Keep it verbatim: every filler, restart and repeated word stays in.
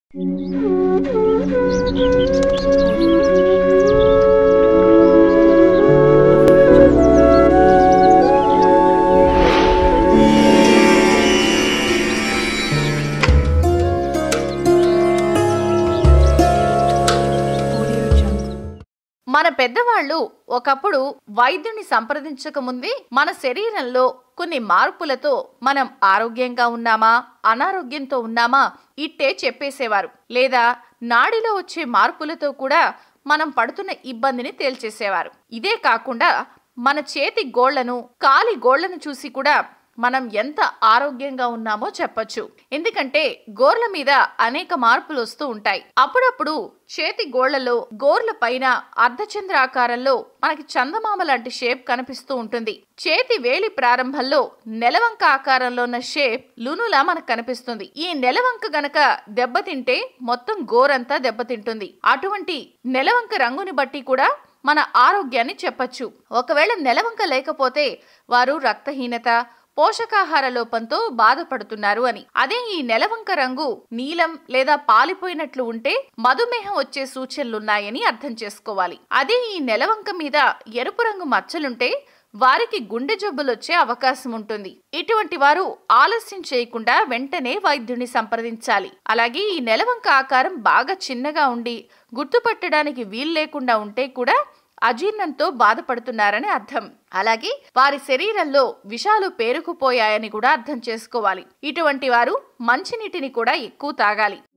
మన పెద్దవాళ్ళు ఒకప్పుడు వైద్యుని సంప్రదించక ముందే మన శరీరంలో కొన్ని మార్పులతో మనం ఆరోగ్యంగా ఉన్నామా అనారోగ్యంతో ఉన్నామా ఇట్టే చెప్పేసేవారు. లేదా నాడిలో వచ్చే మార్పులతో కూడా మనం పడుతున్న ఇబ్బందిని తేల్చేసేవారు. ఇదే కాకుండా మన చేతి గోళ్లను కాలి గోళ్లను చూసి కూడా మనం ఎంత ఆరోగ్యంగా ఉన్నామో చెప్పొచ్చు. ఎందుకంటే గోర్ల మీద అనేక మార్పులు వస్తూ ఉంటాయి. అప్పుడప్పుడు చేతి గోళ్లలో గోర్ల పైన అర్ధచంద్ర ఆకారంలో మనకి చందమామ లాంటి షేప్ కనిపిస్తూ ఉంటుంది. చేతి వేలి ప్రారంభంలో నెలవంక ఆకారంలో ఉన్న షేప్ లునులా మనకు కనిపిస్తుంది. ఈ నెలవంక గనక దెబ్బతింటే మొత్తం గోరంతా దెబ్బతింటుంది. అటువంటి నెలవంక రంగుని బట్టి కూడా మన ఆరోగ్యాన్ని చెప్పచ్చు. ఒకవేళ నెలవంక లేకపోతే వారు రక్తహీనత పోషకాహార లోపంతో బాధపడుతున్నారు అని. అదే ఈ నెలవంక రంగు నీలం లేదా పాలిపోయినట్లు ఉంటే మధుమేహం వచ్చే సూచనలున్నాయని అర్థం చేసుకోవాలి. అదే ఈ నెలవంక మీద ఎరుపు రంగు మచ్చలుంటే వారికి గుండె జబ్బులు వచ్చే అవకాశం ఉంటుంది. ఇటువంటి వారు ఆలస్యం చేయకుండా వెంటనే వైద్యుని సంప్రదించాలి. అలాగే ఈ నెలవంక ఆకారం బాగా చిన్నగా ఉండి గుర్తుపట్టడానికి వీలు లేకుండా ఉంటే కూడా అజీర్ణంతో బాధపడుతున్నారని అర్థం. అలాగే వారి శరీరంలో విషాలు పేరుకుపోయాయని కూడా అర్థం చేసుకోవాలి. ఇటువంటి వారు మంచినీటిని కూడా ఎక్కువ తాగాలి.